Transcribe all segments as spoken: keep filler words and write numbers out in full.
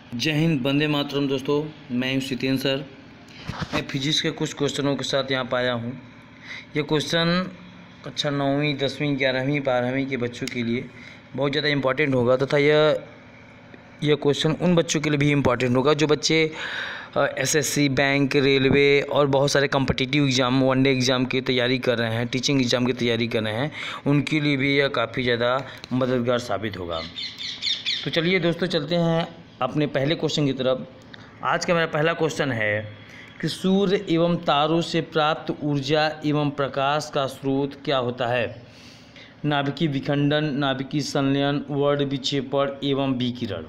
जय हिंद, वंदे मातरम। दोस्तों, मैं हूं XIIand सर। मैं फिजिक्स के कुछ क्वेश्चनों के साथ यहाँ पाया हूँ। ये क्वेश्चन कक्षा नौवीं दसवीं ग्यारहवीं बारहवीं के बच्चों के लिए बहुत ज़्यादा इम्पॉर्टेंट होगा तथा यह यह क्वेश्चन उन बच्चों के लिए भी इम्पॉर्टेंट होगा जो बच्चे एसएससी, बैंक, रेलवे और बहुत सारे कॉम्पिटिटिव एग्ज़ाम, वनडे एग्ज़ाम की तैयारी कर रहे हैं, टीचिंग एग्ज़ाम की तैयारी कर रहे हैं, उनके लिए भी यह काफ़ी ज़्यादा मददगार साबित होगा। तो चलिए दोस्तों, चलते हैं अपने पहले क्वेश्चन की तरफ। आज का मेरा पहला क्वेश्चन है कि सूर्य एवं तारों से प्राप्त ऊर्जा एवं प्रकाश का स्रोत क्या होता है? नाभिकीय विखंडन, नाभिकीय संलयन, वर्ण विक्षेपण एवं विकिरण।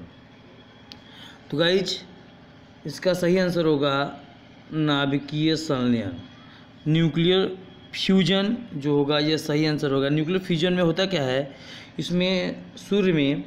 तो गाइज, इसका सही आंसर होगा नाभिकीय संलयन, न्यूक्लियर फ्यूजन जो होगा यह सही आंसर होगा। न्यूक्लियर फ्यूजन में होता क्या है, इसमें सूर्य में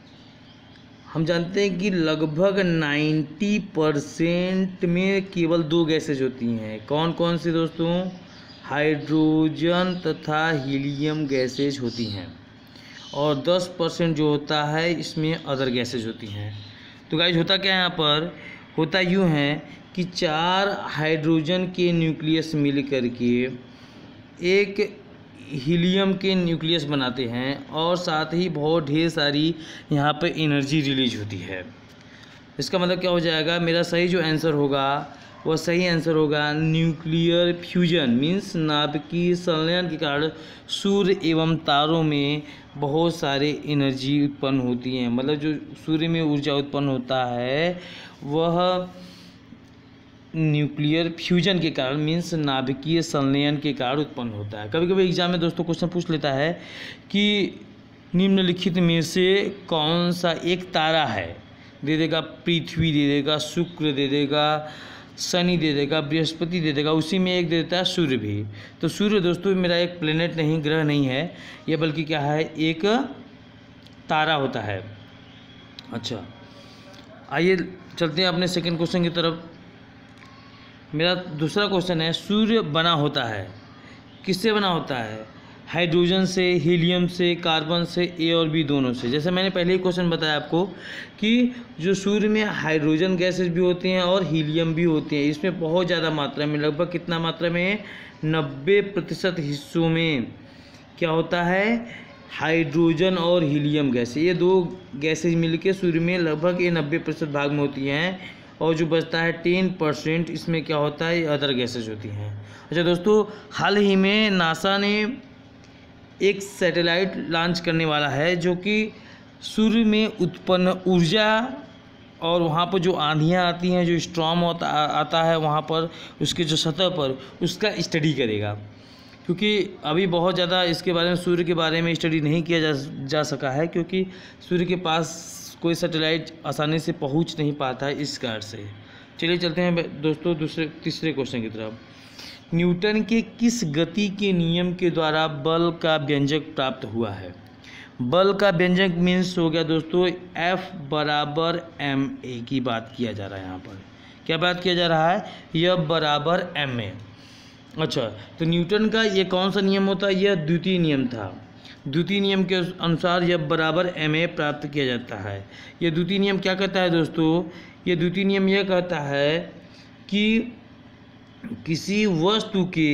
हम जानते हैं कि लगभग नब्बे परसेंट में केवल दो गैसेज होती हैं। कौन कौन सी दोस्तों? हाइड्रोजन तथा हीलियम गैसेज होती हैं, और दस परसेंट जो होता है इसमें अदर गैसेज होती हैं। तो गाइस, होता क्या है यहाँ पर? होता यूँ है कि चार हाइड्रोजन के न्यूक्लियस मिल करके एक हीलियम के न्यूक्लियस बनाते हैं, और साथ ही बहुत ढेर सारी यहाँ पे एनर्जी रिलीज होती है। इसका मतलब क्या हो जाएगा? मेरा सही जो आंसर होगा वह सही आंसर होगा न्यूक्लियर फ्यूजन, मीन्स नाभिकीय संलयन के कारण सूर्य एवं तारों में बहुत सारे एनर्जी उत्पन्न होती हैं। मतलब जो सूर्य में ऊर्जा उत्पन्न होता है वह न्यूक्लियर फ्यूजन के कारण, मीन्स नाभिकीय संलयन के कारण उत्पन्न होता है। कभी कभी एग्जाम में दोस्तों क्वेश्चन पूछ लेता है कि निम्नलिखित में से कौन सा एक तारा है, दे देगा पृथ्वी, दे देगा शुक्र, दे देगा शनि, दे देगा बृहस्पति, दे देगा, उसी में एक दे देता है सूर्य भी। तो सूर्य दोस्तों मेरा एक प्लेनेट नहीं, ग्रह नहीं है यह, बल्कि क्या है, एक तारा होता है। अच्छा, आइए चलते हैं अपने सेकंड क्वेश्चन की तरफ। मेरा दूसरा क्वेश्चन है, सूर्य बना होता है, किससे बना होता है? हाइड्रोजन से, हीलियम से, कार्बन से, ए और बी दोनों से। जैसे मैंने पहले ही क्वेश्चन बताया आपको कि जो सूर्य में हाइड्रोजन गैसेज भी होती हैं और हीलियम भी होती हैं, इसमें बहुत ज़्यादा मात्रा में, लगभग कितना मात्रा में, नब्बे प्रतिशत हिस्सों में क्या होता है, हाइड्रोजन और हीलियम गैस, ये दो गैसेज मिलके सूर्य में लगभग ये नब्बे प्रतिशत भाग में होती हैं, और जो बचता है टेन परसेंट इसमें क्या होता है, अदर गैसेज होती हैं। अच्छा दोस्तों, हाल ही में नासा ने एक सैटेलाइट लॉन्च करने वाला है जो कि सूर्य में उत्पन्न ऊर्जा और वहाँ पर जो आंधियाँ आती हैं, जो स्टॉर्म होता आता है वहाँ पर, उसके जो सतह पर, उसका स्टडी करेगा। क्योंकि अभी बहुत ज़्यादा इसके बारे में, सूर्य के बारे में स्टडी नहीं किया जा जा सका है, क्योंकि सूर्य के पास कोई सैटेलाइट आसानी से पहुंच नहीं पाता है, इस कारण से। चलिए चलते हैं दोस्तों दूसरे तीसरे क्वेश्चन की तरफ। न्यूटन के किस गति के नियम के द्वारा बल का व्यंजक प्राप्त हुआ है? बल का व्यंजक मीन्स हो गया दोस्तों F बराबर एम ए की बात किया जा रहा है। यहाँ पर क्या बात किया जा रहा है? F बराबर एम ए। अच्छा, तो न्यूटन का ये कौन सा नियम होता है? यह द्वितीय नियम था। द्वितीय नियम के अनुसार यह बराबर एम ए प्राप्त किया जाता है। यह द्वितीय नियम क्या कहता है दोस्तों? यह द्वितीय नियम यह कहता है कि किसी वस्तु के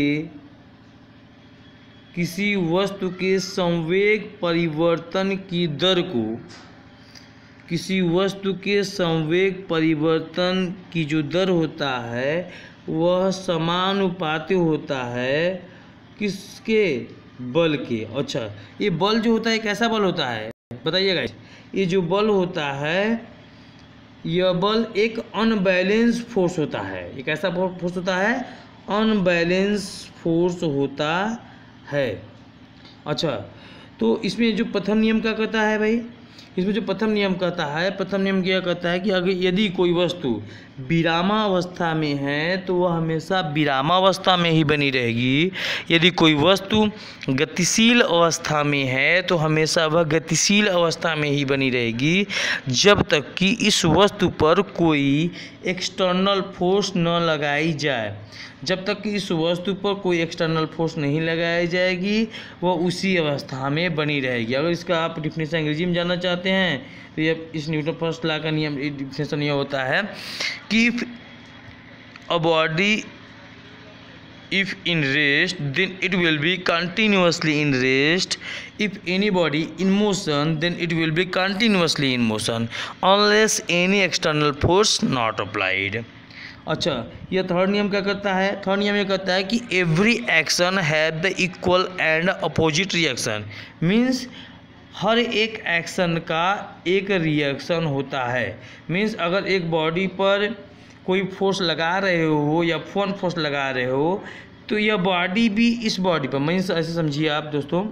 किसी वस्तु के संवेग परिवर्तन की दर को किसी वस्तु के संवेग परिवर्तन की जो दर होता है वह समानुपाती होता है किसके? बल के। अच्छा, ये बल जो होता है कैसा बल होता है बताइएगा? ये जो बल होता है, यह बल एक अनबैलेंस फोर्स होता है। ये कैसा फोर्स होता है? अनबैलेंस फोर्स होता है। अच्छा, तो इसमें जो प्रथम नियम क्या कहता है भाई? इसमें जो प्रथम नियम कहता है, प्रथम नियम क्या कहता है कि अगर यदि कोई वस्तु विरामावस्था में है तो वह हमेशा विरामावस्था में ही बनी रहेगी। यदि कोई वस्तु गतिशील अवस्था में है तो हमेशा वह गतिशील अवस्था में ही बनी रहेगी, जब तक कि इस वस्तु पर कोई एक्सटर्नल फोर्स न लगाई जाए। जब तक कि इस वस्तु पर कोई एक्सटर्नल फोर्स नहीं लगाई जाएगी वह उसी अवस्था में बनी रहेगी। अगर इसका आप डिफिनेशन अंग्रेजी में जानना चाहते जाते हैं। तो ये इस न्यूटन फर्स्ट लॉ का नियम डिफिनेशन यह होता है कि a body if in rest then it will be continuously in rest, if any body in motion then it will be continuously in motion unless any external force not applied। अच्छा, यह third नियम क्या करता है? Third नियम ये कहता है कि every action have the equal and opposite reaction, means हर एक एक्शन का एक रिएक्शन होता है। मीन्स अगर एक बॉडी पर कोई फोर्स लगा रहे हो या फोन फोर्स लगा रहे हो तो यह बॉडी भी इस बॉडी पर, मीन्स ऐसे समझिए आप दोस्तों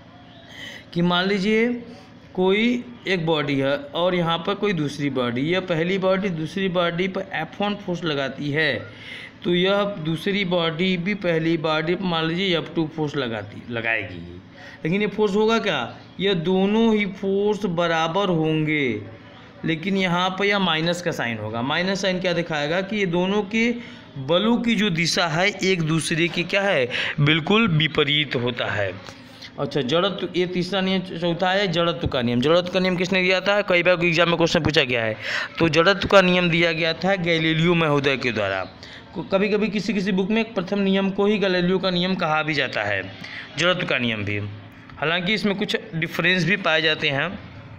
कि मान लीजिए कोई एक बॉडी है और यहाँ पर कोई दूसरी बॉडी, यह पहली बॉडी दूसरी बॉडी पर एफ वन फोर्स लगाती है तो यह दूसरी बॉडी भी पहली बॉडी पर मान लीजिए एफ टू फोर्स लगाती लगाएगी। लेकिन ये फोर्स होगा क्या? यह दोनों ही फोर्स बराबर होंगे, लेकिन यहाँ पर यह माइनस का साइन होगा। माइनस साइन क्या दिखाएगा कि ये दोनों के बलों की जो दिशा है एक दूसरे की क्या है, बिल्कुल विपरीत होता है। अच्छा, जड़त्व, ये तीसरा नियम। चौथा है जड़त्व का नियम। जड़त्व का नियम किसने दिया था? कई बार एग्जाम में क्वेश्चन पूछा गया है। तो जड़त्व का नियम दिया गया था गैलीलियो महोदय के द्वारा। कभी कभी किसी किसी बुक में प्रथम नियम को ही गैलीलियो का नियम कहा भी जाता है, जड़त्व का नियम भी, हालांकि इसमें कुछ डिफरेंस भी पाए जाते हैं।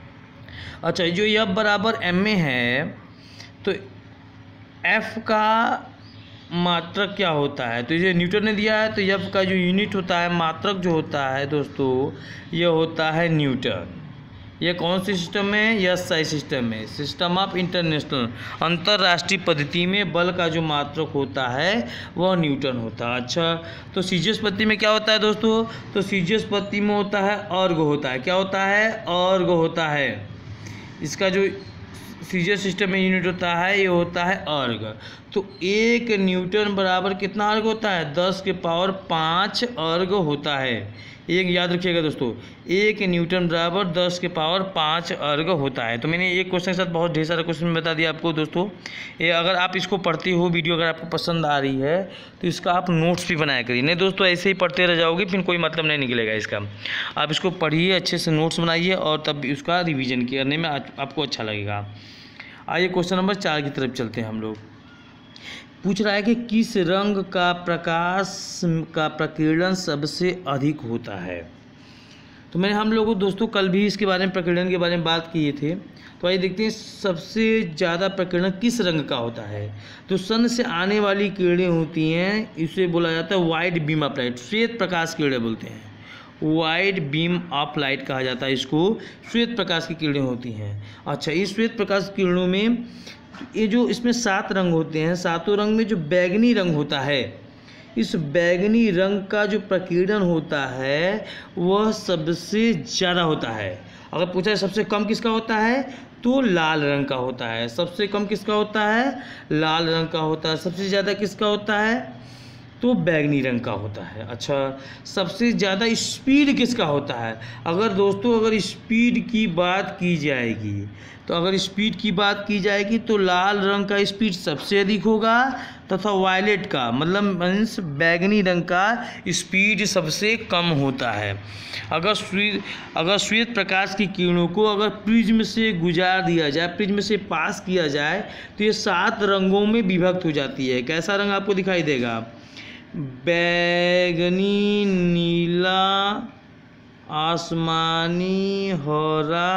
अच्छा, जो एफ बराबर एम में है तो एफ का मात्रक क्या होता है? तो ये न्यूटन ने दिया है तो एफ का जो यूनिट होता है, मात्रक जो होता है दोस्तों, ये होता है न्यूटन। ये कौन सी सिस्टम है? यह एस आई सिस्टम है, सिस्टम ऑफ इंटरनेशनल, अंतर्राष्ट्रीय पद्धति में बल का जो मात्रक होता है वह न्यूटन होता है। अच्छा, तो सीजीएस पद्धति में क्या होता है दोस्तों? तो सीजीएस पद्धति में होता है अर्ग होता है। क्या होता है? अर्ग होता है। इसका जो सीजीएस सिस्टम में यूनिट होता है ये होता है अर्ग। तो एक न्यूटन बराबर कितना अर्ग होता है? दस के पावर पाँच अर्ग होता है। एक याद रखिएगा दोस्तों, एक न्यूटन बराबर दस के पावर पाँच अर्ग होता है। तो मैंने एक क्वेश्चन के साथ बहुत ढेर सारा क्वेश्चन बता दिया आपको दोस्तों। ये अगर आप इसको पढ़ते हो, वीडियो अगर आपको पसंद आ रही है तो इसका आप नोट्स भी बनाया करिए। नहीं दोस्तों, ऐसे ही पढ़ते रह जाओगे फिर कोई मतलब नहीं निकलेगा इसका। आप इसको पढ़िए, अच्छे से नोट्स बनाइए और तब उसका रिविजन करने में आपको अच्छा लगेगा। आइए क्वेश्चन नंबर चार की तरफ चलते हैं हम लोग। पूछ रहा है कि किस रंग का प्रकाश का प्रकीर्णन सबसे अधिक होता है? तो मैंने हम लोगों दोस्तों कल भी इसके बारे में, प्रकीर्णन के बारे में बात किए थे। तो आइए देखते हैं सबसे ज़्यादा प्रकीर्णन किस रंग का होता है। तो सन से आने वाली किरणें होती हैं, इसे बोला जाता है वाइड बीम ऑफ लाइट, श्वेत प्रकाश किरणें बोलते हैं। वाइड बीम ऑफ लाइट कहा जाता है इसको, श्वेत प्रकाश की किरणें होती हैं। अच्छा, इस श्वेत प्रकाश किरणों में ये जो इसमें सात रंग होते हैं, सातों रंग में जो बैगनी रंग होता है, इस बैगनी रंग का जो प्रकीर्णन होता है वह सबसे ज़्यादा होता है। अगर पूछा है सबसे कम किसका होता है तो लाल रंग का होता है। सबसे कम किसका होता है? लाल रंग का होता है। सबसे ज़्यादा किसका होता है? तो बैगनी रंग का होता है। अच्छा, सबसे ज़्यादा स्पीड किसका होता है? अगर दोस्तों अगर स्पीड की बात की जाएगी तो अगर स्पीड की बात की जाएगी तो लाल रंग का स्पीड सबसे अधिक होगा तथा वायलेट का, मतलब मीन्स बैगनी रंग का स्पीड सबसे कम होता है। अगर श्वेत अगर श्वेत प्रकाश की किरणों को अगर प्रिज्म से गुजार दिया जाए, प्रिज्म से पास किया जाए तो ये सात रंगों में विभक्त हो जाती है। कैसा रंग आपको दिखाई देगा? बैगनी, नीला, आसमानी, हरा,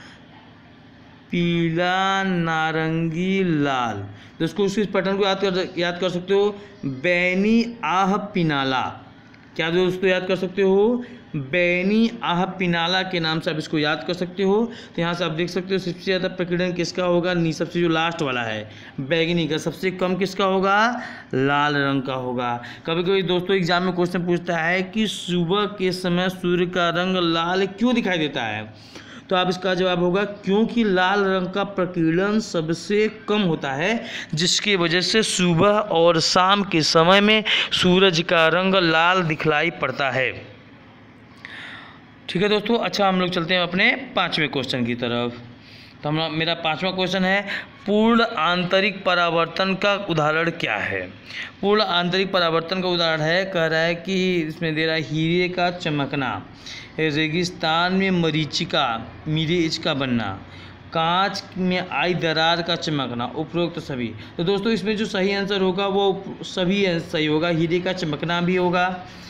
पीला, नारंगी, लाल। दोस्तों उस पैटर्न को याद कर याद कर सकते हो, बैनी आह पिनाला। क्या दोस्तों याद कर सकते हो? बैनी आह पिनाला के नाम से आप इसको याद कर सकते हो। तो यहाँ से आप देख सकते हो सबसे ज़्यादा प्रकीर्णन किसका होगा? नी सबसे जो लास्ट वाला है बैगनी का। सबसे कम किसका होगा? लाल रंग का होगा। कभी कभी दोस्तों एग्जाम में क्वेश्चन पूछता है कि सुबह के समय सूर्य का रंग लाल क्यों दिखाई देता है? तो आप इसका जवाब होगा क्योंकि लाल रंग का प्रकीर्णन सबसे कम होता है, जिसकी वजह से सुबह और शाम के समय में सूरज का रंग लाल दिखलाई पड़ता है। ठीक है दोस्तों। अच्छा, हम लोग चलते हैं अपने पाँचवें क्वेश्चन की तरफ। तो हमारा मेरा पांचवा क्वेश्चन है, पूर्ण आंतरिक परावर्तन का उदाहरण क्या है? पूर्ण आंतरिक परावर्तन का उदाहरण है, कह रहा है कि इसमें दे रहा है हीरे का चमकना, रेगिस्तान में मरीचिका मिर्च का बनना, कांच में आई दरार का चमकना, उपरोक्त तो सभी। तो दोस्तों इसमें जो सही आंसर होगा वो सभी सही होगा। हीरे का चमकना भी होगा,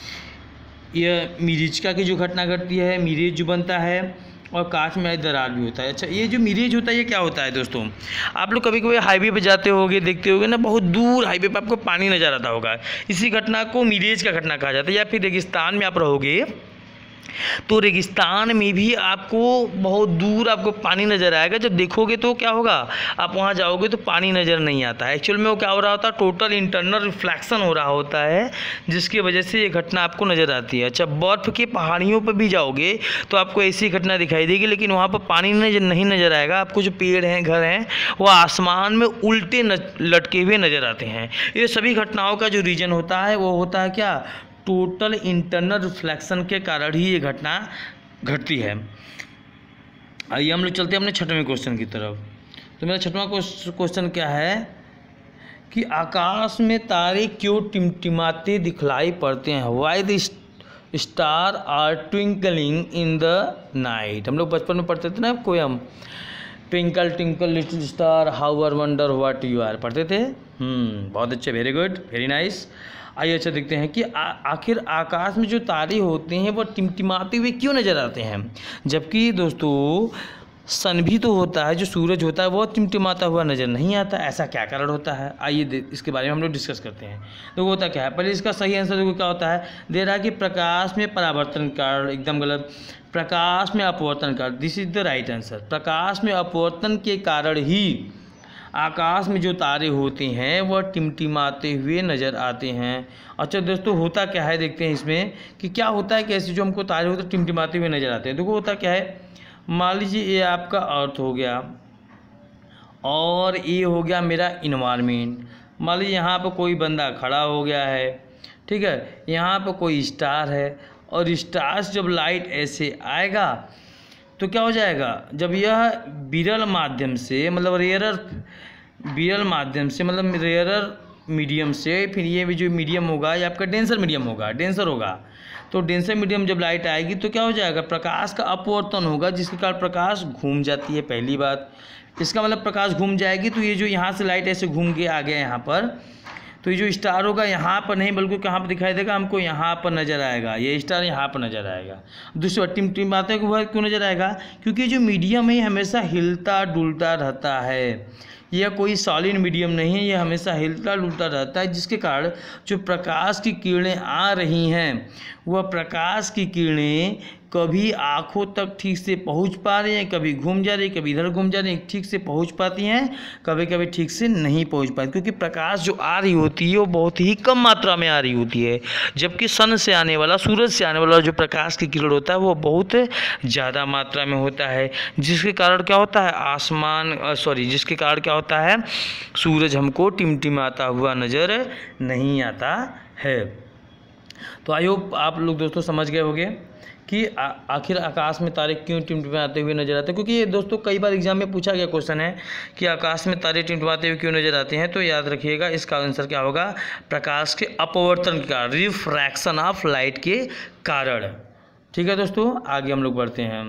यह मिर्चिका की जो घटना घटती है, मिर्च जो बनता है, और कांच में आई दरार भी होता है। अच्छा, ये जो मिर्च होता है ये क्या होता है दोस्तों? आप लोग कभी कभी हाईवे पे जाते होगे, देखते होगे ना, बहुत दूर हाईवे पे आपको पानी नजर आता होगा। इसी घटना को मिर्च का घटना कहा जाता है। या फिर रेगिस्तान में आप रहोगे तो रेगिस्तान में भी आपको बहुत दूर आपको पानी नज़र आएगा। जब देखोगे तो क्या होगा, आप वहाँ जाओगे तो पानी नज़र नहीं आता है। एक्चुअल में वो क्या हो रहा होता है, टोटल इंटरनल रिफ्लेक्शन हो रहा होता है, जिसकी वजह से ये घटना आपको नज़र आती है। अच्छा, बर्फ़ की पहाड़ियों पर भी जाओगे तो आपको ऐसी घटना दिखाई देगी, लेकिन वहाँ पर पानी नजर नहीं नज़र आएगा। आपको जो पेड़ हैं, घर हैं, वो आसमान में उल्टे लटके हुए नज़र आते हैं। ये सभी घटनाओं का जो रीजन होता है वो होता है क्या, टोटल इंटरनल रिफ्लेक्शन के कारण ही ये घटना घटती है। आइए हम लोग चलते हैं अपने छठवें क्वेश्चन की तरफ। तो मेरा छठवां क्वेश्चन क्या है कि आकाश में तारे क्यों टिमटिमाते दिखलाई पड़ते हैं? Why the star are twinkling in the night. हम लोग बचपन में पढ़ते थे ना कोई, हम twinkle twinkle little star how are wonder what you are पढ़ते थे। हम्म बहुत अच्छे, वेरी गुड, वेरी नाइस। आइए अच्छा देखते हैं कि आ, आखिर आकाश में जो तारे होते हैं वो टिमटिमाते हुए क्यों नज़र आते हैं, जबकि दोस्तों सन भी तो होता है, जो सूरज होता है वो टिमटिमाता हुआ नज़र नहीं आता। ऐसा क्या कारण होता है? आइए इसके बारे में हम लोग डिस्कस करते हैं। तो वो होता क्या है, पहले इसका सही आंसर देखो क्या होता है। दे रहा है कि प्रकाश में परावर्तन कारण, एकदम गलत। प्रकाश में अपवर्तन कारण, this is the right answer. प्रकाश में अपवर्तन के कारण ही आकाश में जो तारे होते हैं वह टिमटिमाते हुए नज़र आते हैं। अच्छा दोस्तों, होता क्या है देखते हैं इसमें कि क्या होता है, कैसे जो हमको तारे होते हैं टिमटिमाते हुए नज़र आते हैं। देखो होता क्या है, मान लीजिए ये आपका अर्थ हो गया और ये हो गया मेरा इन्वायरमेंट। मान लीजिए यहाँ पर कोई बंदा खड़ा हो गया है, ठीक है, यहाँ पर कोई स्टार है, और स्टार से जब लाइट ऐसे आएगा तो क्या हो जाएगा, जब यह विरल माध्यम से, मतलब रेयरर विरल माध्यम से, मतलब रेयरर मीडियम से, फिर ये भी जो मीडियम होगा ये आपका डेंसर मीडियम होगा, डेंसर होगा। तो डेंसर मीडियम जब लाइट आएगी तो क्या हो जाएगा, प्रकाश का अपवर्तन होगा, जिसके कारण प्रकाश घूम जाती है। पहली बात, इसका मतलब प्रकाश घूम जाएगी तो ये जो यहाँ से लाइट ऐसे घूम के आ गया यहाँ पर, तो ये जो स्टार होगा यहाँ पर नहीं बल्कि कहाँ पर दिखाई देगा, हमको यहाँ पर नज़र आएगा। ये स्टार यहाँ पर नज़र आएगा। दूसरी बात, टिमटिमाते हुए क्यों नज़र आएगा, क्योंकि जो मीडियम है हमेशा हिलता डुलता रहता है। यह कोई सॉलिड मीडियम नहीं है, यह हमेशा हिलता डुलता रहता है, जिसके कारण जो प्रकाश की किरणें आ रही हैं वह प्रकाश की किरणें कभी आँखों तक ठीक से पहुंच पा रही हैं, कभी घूम जा रही है, कभी इधर घूम जा रही है, ठीक से पहुंच पाती हैं, कभी कभी ठीक से नहीं पहुंच पाती, क्योंकि प्रकाश जो आ रही होती है वो बहुत ही कम मात्रा में आ रही होती है, जबकि सन से आने वाला, सूरज से आने वाला जो प्रकाश की किरण होता है वो बहुत ज़्यादा मात्रा में होता है, जिसके कारण क्या होता है, आसमान सॉरी जिसके कारण क्या होता है, सूरज हमको टिमटिमाता हुआ नज़र नहीं आता है। तो आई होप आप लोग दोस्तों समझ गए होंगे कि आखिर आकाश में तारे क्यों टिमटिमाते हुए नजर आते हैं, क्योंकि ये दोस्तों कई बार एग्जाम में पूछा गया क्वेश्चन है कि आकाश में तारे टिमटिमाते हुए क्यों नजर आते हैं। तो याद रखिएगा इसका आंसर क्या होगा, प्रकाश के अपवर्तन के कारण, रिफ्रैक्शन ऑफ लाइट के कारण। ठीक है दोस्तों, आगे हम लोग बढ़ते हैं।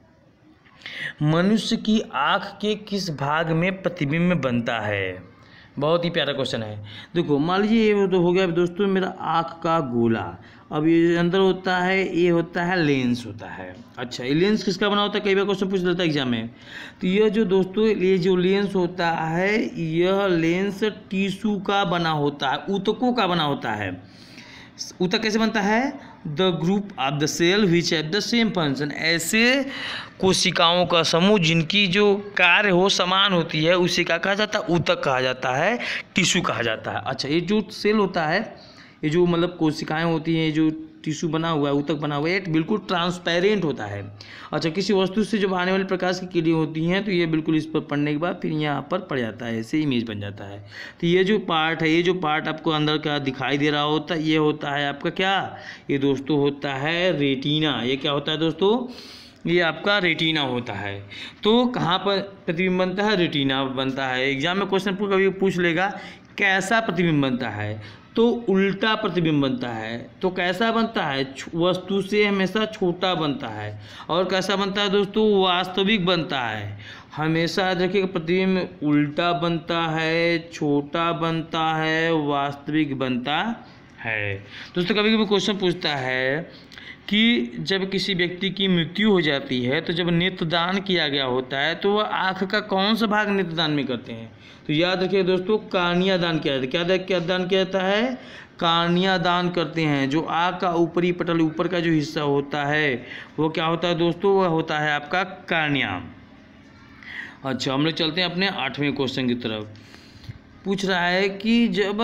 मनुष्य की आँख के किस भाग में प्रतिबिंब बनता है? बहुत ही प्यारा क्वेश्चन है। देखो मान लीजिए ये तो हो गया दोस्तों मेरा आँख का गोला, अब ये अंदर होता है, ये होता है लेंस होता है। अच्छा, ये लेंस किसका बना होता है, कई बार क्वेश्चन पूछ लेता है एग्जाम में। तो ये जो दोस्तों ये जो लेंस होता है, यह लेंस टिश्यू का बना होता है, ऊतकों का बना होता है। ऊतक कैसे बनता है, the group of the cell which have the same function, ऐसे कोशिकाओं का समूह जिनकी जो कार्य हो समान होती है उसे क्या कहा जाता है, ऊतक कहा जाता है, टिश्यू कहा जाता है। अच्छा, ये जो सेल होता है, ये जो मतलब कोशिकाएं होती हैं, जो टिश्यू बना हुआ है, ऊतक बना हुआ है, बिल्कुल ट्रांसपेरेंट होता है। अच्छा, किसी वस्तु से जब आने वाले प्रकाश की किरणें होती हैं तो ये बिल्कुल इस पर पड़ने के बाद फिर यहाँ पर पड़ जाता है, ऐसे इमेज बन जाता है। तो ये जो पार्ट है, ये जो पार्ट आपको अंदर का दिखाई दे रहा होता है, ये होता है आपका क्या, ये दोस्तों होता है रेटिना। ये क्या होता है दोस्तों, ये आपका रेटिना होता है। तो कहाँ पर प्रतिबिंब बनता है? रेटिना बनता है। एग्जाम में क्वेश्चन कभी पूछ लेगा कैसा प्रतिबिंब बनता है, तो उल्टा प्रतिबिंब बनता है। तो कैसा बनता है? वस्तु से हमेशा छोटा बनता है। और कैसा बनता है दोस्तों? वास्तविक बनता है। हमेशा याद रखिएगा, प्रतिबिंब उल्टा बनता है, छोटा बनता है, वास्तविक बनता है। दोस्तों कभी कभी क्वेश्चन पूछता है कि जब किसी व्यक्ति की मृत्यु हो जाती है तो जब नेत्रदान किया गया होता है तो वह आँख का कौन सा भाग नेत्रदान में करते हैं? तो याद रखिए दोस्तों, कार्निया दान किया जाता है। क्या क्या दान किया जाता है? कार्निया दान करते हैं। जो आँख का ऊपरी पटल, ऊपर का जो हिस्सा होता है वो क्या होता है दोस्तों? वह होता है आपका कार्निया। अच्छा, हम लोग चलते हैं अपने आठवें क्वेश्चन की तरफ। पूछ रहा है कि जब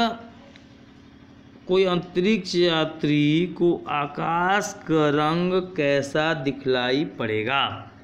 कोई अंतरिक्ष यात्री को आकाश का रंग कैसा दिखलाई पड़ेगा?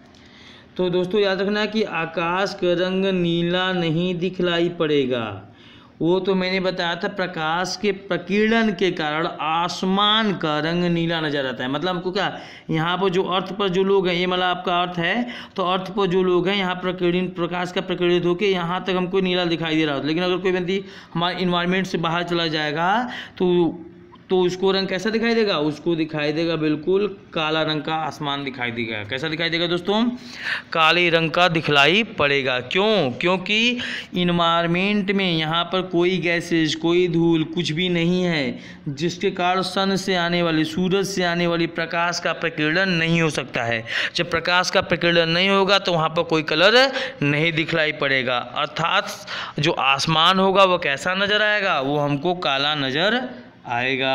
तो दोस्तों याद रखना कि आकाश का रंग नीला नहीं दिखलाई पड़ेगा। वो तो मैंने बताया था, प्रकाश के प्रकीर्णन के कारण आसमान का रंग नीला नजर आता है। मतलब हमको क्या, यहाँ पर जो अर्थ पर जो लोग हैं, ये मतलब आपका अर्थ है, तो अर्थ पर जो लोग हैं यहाँ प्रकीर्णन, प्रकाश का प्रकीर्णित होकर यहाँ तक हमको नीला दिखाई दे रहा होता। लेकिन अगर कोई व्यक्ति हमारे इन्वायरमेंट से बाहर चला जाएगा तो तो उसको रंग कैसा दिखाई देगा? उसको दिखाई देगा बिल्कुल काला रंग का आसमान दिखाई देगा। कैसा दिखाई देगा दोस्तों? काले रंग का दिखलाई पड़ेगा। क्यों? क्योंकि इन्वायरमेंट में यहाँ पर कोई गैसेज, कोई धूल, कुछ भी नहीं है, जिसके कारण सन से आने वाली, सूरज से आने वाली प्रकाश का प्रकीर्णन नहीं हो सकता है। जब प्रकाश का प्रकीर्णन नहीं होगा तो वहाँ पर कोई कलर नहीं दिखलाई पड़ेगा। अर्थात जो आसमान होगा वो कैसा नज़र आएगा? वो हमको काला नज़र आएगा।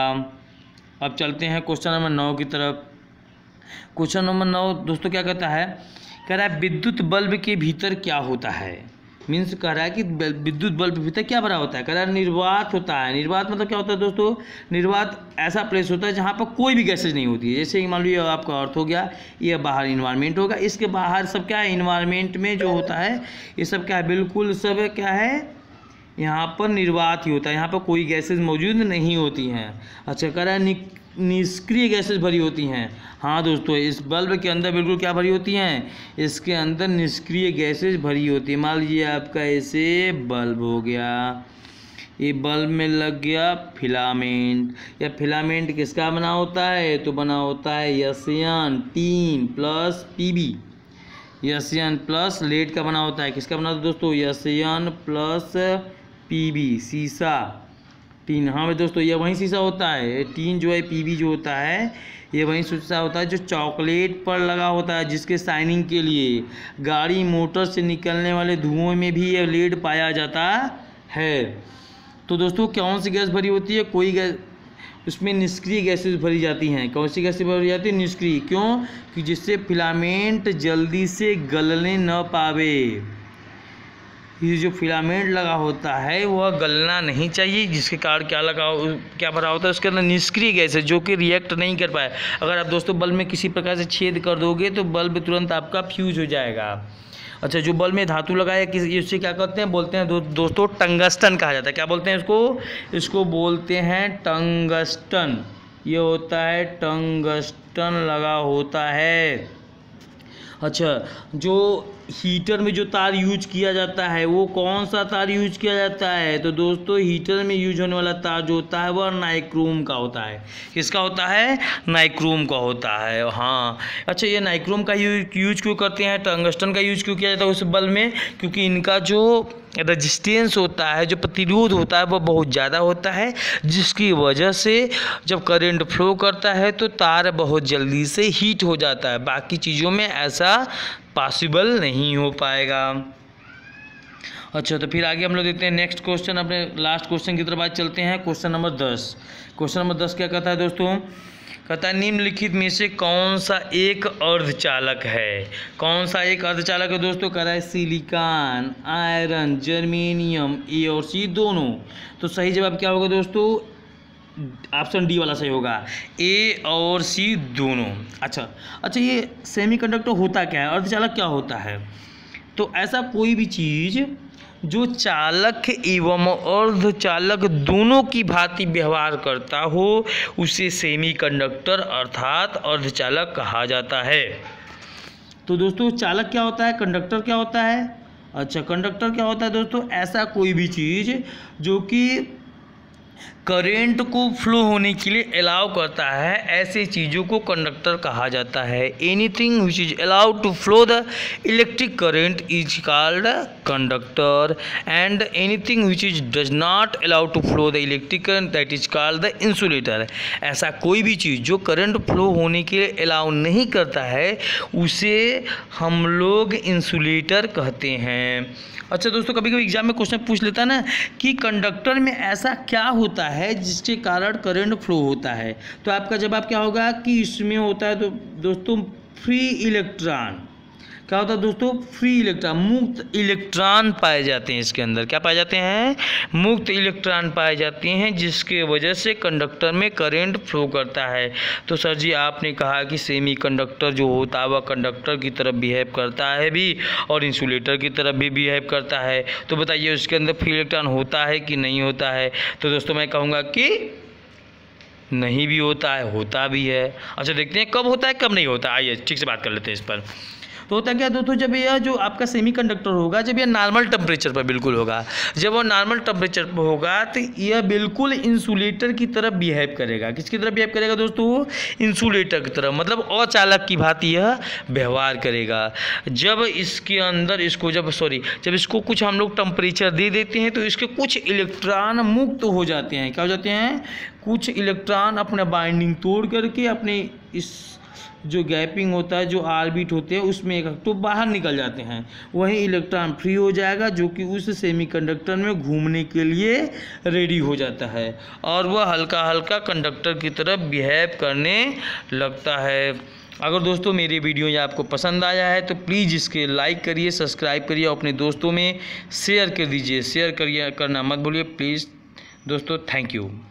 अब चलते हैं क्वेश्चन नंबर नौ की तरफ। क्वेश्चन नंबर नौ दोस्तों क्या कहता है? कह रहा है विद्युत बल्ब के भीतर क्या होता है? मीन्स कह रहा है कि विद्युत बल्ब के भीतर क्या भरा होता है? कह रहा है निर्वात होता है। निर्वात मतलब क्या होता है दोस्तों? निर्वात ऐसा प्लेस होता है जहाँ पर कोई भी गैसेज नहीं होती है। जैसे मान लीजिए आपका अर्थ हो गया, ये बाहर इन्वायरमेंट होगा, इसके बाहर सब क्या है? इन्वायरमेंट में जो होता है ये सब क्या है? बिल्कुल सब क्या है? यहाँ पर निर्वात ही होता है। यहाँ पर कोई गैसेज मौजूद नहीं होती हैं। अच्छा, कह रहा है निष्क्रिय गैसेज भरी होती हैं। हाँ दोस्तों, इस बल्ब के अंदर बिल्कुल क्या भरी होती हैं? इसके अंदर निष्क्रिय गैसेज भरी होती है। मान लीजिए आपका ऐसे बल्ब हो गया, ये बल्ब में लग गया फिलामेंट। या फिलामेंट किसका बना होता है? तो बना होता है XIIand tin plus PB. XIIand plus lead का बना होता है। किसका बना होता है दोस्तों? XIIand प्लस पीबी, शीशा टीन। हाँ भाई दोस्तों, ये वही शीशा होता है। टीन जो है, पीबी जो होता है, ये वही शीशा होता है जो चॉकलेट पर लगा होता है, जिसके शाइनिंग के लिए गाड़ी मोटर से निकलने वाले धुओं में भी ये लेड पाया जाता है। तो दोस्तों कौन सी गैस भरी होती है? कोई गैस, उसमें निष्क्रिय गैसेज भरी जाती हैं। कौन सी गैसेज भरी जाती है? निष्क्रिय। क्यों? कि जिससे फिलामेंट जल्दी से गलने न पावे। ये जो फिलामेंट लगा होता है वह गलना नहीं चाहिए, जिसके कारण क्या लगा क्या भरा होता है? उसके अंदर निष्क्रिय गैस है जो कि रिएक्ट नहीं कर पाए। अगर आप दोस्तों बल्ब में किसी प्रकार से छेद कर दोगे तो बल्ब तुरंत आपका फ्यूज हो जाएगा। अच्छा, जो बल्ब में धातु लगा है किसी, इससे क्या कहते हैं? बोलते हैं दो, दोस्तों टंगस्टन कहा जाता है। क्या बोलते हैं इसको? इसको बोलते हैं टंगस्टन। ये होता है टंगस्टन लगा होता है। अच्छा, जो हीटर में जो तार यूज किया जाता है वो कौन सा तार यूज किया जाता है? तो दोस्तों हीटर में यूज होने वाला तार जो होता है वह नाइक्रोम का होता है। किसका होता है? नाइक्रोम का होता है। हाँ, अच्छा, ये नाइक्रोम का यूज यूज क्यों करते हैं? टंगस्टन का यूज क्यों किया जाता है उस बल्ब में? क्योंकि इनका जो रेजिस्टेंस होता है, जो प्रतिरोध होता है, वह बहुत ज़्यादा होता है, जिसकी वजह से जब करंट फ्लो करता है तो तार बहुत जल्दी से हीट हो जाता है। बाकी चीज़ों में ऐसा पॉसिबल नहीं हो पाएगा। अच्छा, तो फिर आगे हम लोग देखते हैं नेक्स्ट क्वेश्चन, अपने लास्ट क्वेश्चन की तरफ आज चलते हैं। क्वेश्चन नंबर दस। क्वेश्चन नंबर दस क्या कहता है दोस्तों? कहता है निम्नलिखित में से कौन सा एक अर्धचालक है? कौन सा एक अर्धचालक है दोस्तों? कह रहा है सिलिकॉन, आयरन, जर्मेनियम, ए और सी दोनों। तो सही जवाब क्या होगा दोस्तों? ऑप्शन डी वाला सही होगा, ए और सी दोनों। अच्छा अच्छा ये सेमीकंडक्टर होता क्या है? अर्धचालक क्या होता है? तो ऐसा कोई भी चीज़ जो चालक एवं अर्धचालक दोनों की भांति व्यवहार करता हो उसे सेमीकंडक्टर अर्थात अर्धचालक कहा जाता है। तो दोस्तों चालक क्या होता है, कंडक्टर क्या होता है? अच्छा, कंडक्टर क्या होता है दोस्तों? ऐसा कोई भी चीज़ जो कि करेंट को फ्लो होने के लिए अलाउ करता है, ऐसे चीज़ों को कंडक्टर कहा जाता है। Anything which is allowed to flow the electric current is called conductor, and anything which is does not allow to flow the electric current that is called the insulator. ऐसा कोई भी चीज़ जो करंट फ्लो होने के लिए allow नहीं करता है उसे हम लोग इंसुलेटर कहते हैं। अच्छा दोस्तों, कभी कभी एग्जाम में क्वेश्चन पूछ लेता है ना कि कंडक्टर में ऐसा क्या होता है जिसके कारण करंट फ्लो होता है, तो आपका जवाब क्या होगा कि इसमें होता है तो दोस्तों फ्री इलेक्ट्रॉन। क्या होता है दोस्तों? फ्री इलेक्ट्रॉन, मुक्त इलेक्ट्रॉन पाए जाते हैं इसके अंदर। क्या पाए जाते हैं? मुक्त इलेक्ट्रॉन पाए जाते हैं, जिसके वजह से कंडक्टर में करंट फ्लो करता है। तो सर जी आपने कहा कि सेमी कंडक्टर जो होता है वह कंडक्टर की तरफ बिहेव करता है भी और इंसुलेटर की तरफ भी बिहेव करता है, तो बताइए उसके अंदर फ्री इलेक्ट्रॉन होता है कि नहीं होता है? तो दोस्तों मैं कहूँगा कि नहीं भी होता है, होता भी है। अच्छा देखते हैं कब होता है कब नहीं होता, आइए ठीक से बात कर लेते हैं इस पर। तो होता क्या दोस्तों, जब यह जो आपका सेमी कंडक्टर होगा, जब यह नॉर्मल टेम्परेचर पर बिल्कुल होगा, जब वो नॉर्मल टेम्परेचर पर होगा तो यह बिल्कुल इंसुलेटर की तरफ बिहेव करेगा। किसकी तरफ बिहेव करेगा दोस्तों? इंसुलेटर की तरफ, मतलब अचालक की भांति यह व्यवहार करेगा। जब इसके अंदर इसको जब सॉरी जब इसको कुछ हम लोग टेम्परेचर दे देते हैं तो इसके कुछ इलेक्ट्रॉन मुक्त हो जाते हैं। क्या हो जाते हैं? कुछ इलेक्ट्रॉन अपना बाइंडिंग तोड़ करके अपने इस जो गैपिंग होता है, जो ऑर्बिट होते हैं उसमें एक तो बाहर निकल जाते हैं, वहीं इलेक्ट्रॉन फ्री हो जाएगा जो कि उस सेमीकंडक्टर में घूमने के लिए रेडी हो जाता है और वह हल्का हल्का कंडक्टर की तरफ बिहेव करने लगता है। अगर दोस्तों मेरी वीडियो ये आपको पसंद आया है तो प्लीज़ इसके लाइक करिए, सब्सक्राइब करिए और अपने दोस्तों में शेयर कर दीजिए। शेयर करिए करना मत भूलिए प्लीज़ दोस्तों। Thank you.